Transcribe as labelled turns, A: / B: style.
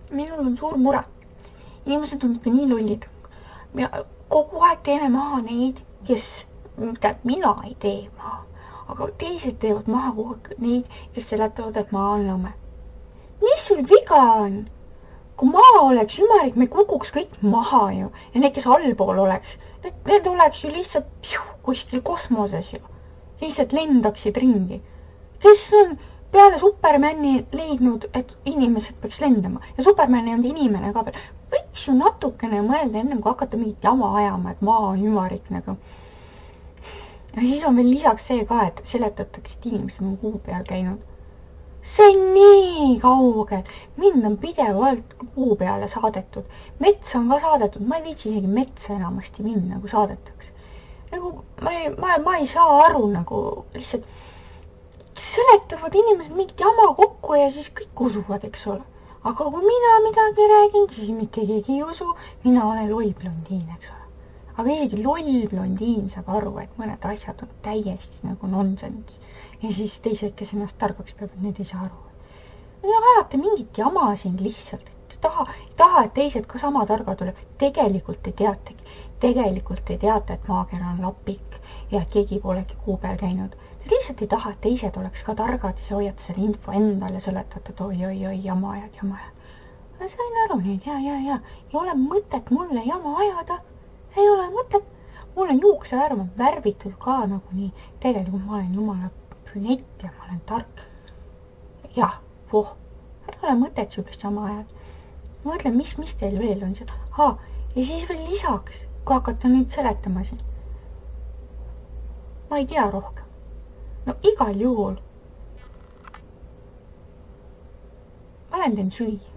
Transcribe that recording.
A: minul on suur mure. Inimesed on ikka nii lollid. Me kogu aeg teeme maha neid, kes, mina ei tee maha, aga teised teevad maha kogu aeg neid, kes seletavad, et maa on lame. Mis sul viga on? Kui maa oleks ümarik, me kukuks kõik maha ju. Ja need, kes allpool oleks, need oleks ju lihtsalt kuskil kosmoses ju. Lihtsalt lendaksid ringi. Kes on peale Supermani leidnud, et inimesed peaks lendama? Ja Superman ei olnud inimene ka peal. Võiks ju natukene mõelda enne, kui hakata mingit jama ajama, et maa on ümarik nagu. Ja siis on veel lisaks see ka, et seletatakse, et inimesed on kuu peal käinud. See on nii kaugel. Mind on pidevalt kuu peale saadetud. Mets on ka saadetud. Ma ei viitsi isegi metsa enamasti minna, kui saadetakse. Nagu, ma ei saa aru nagu lihtsalt seletavad inimesed mingit jama kokku ja siis kõik usuvad, eks ole. Aga kui mina midagi räägin, siis mitte keegi ei usu. Mina olen loll blondiin, eks ole. Aga isegi loll blondiin saab aru, et mõned asjad on täiesti nagu nonsens. Ja siis teised, kes ennast targaks peab, need ei saa aru. Nad ajate mingit jama siin lihtsalt. Taha, et teised ka sama targad ole. Tegelikult ei teategi. Tegelikult ei teata, et maakera on lapik ja keegi polegi kuu peal käinud. Te lihtsalt ei taha, et teised oleks ka targad ja hoiate selle info endale ja seletate, et oi, jama ajad. Ma sain aru nüüd, ja. Ei ole mõtet mulle jama ajada. Ei ole mõtet. Mul on juukseärm värvitud ka nagu nii. Tegelikult ma olen jumala brünett ja ma olen tark. Jah, ei ole mõtet sükest jama ajad. Ma mõtlen, mis teil veel on seal. Ja siis veel lisaks, kui hakata nüüd seletama siin. Ma ei tea rohkem. No igal juhul. Ma lähen teen süüa.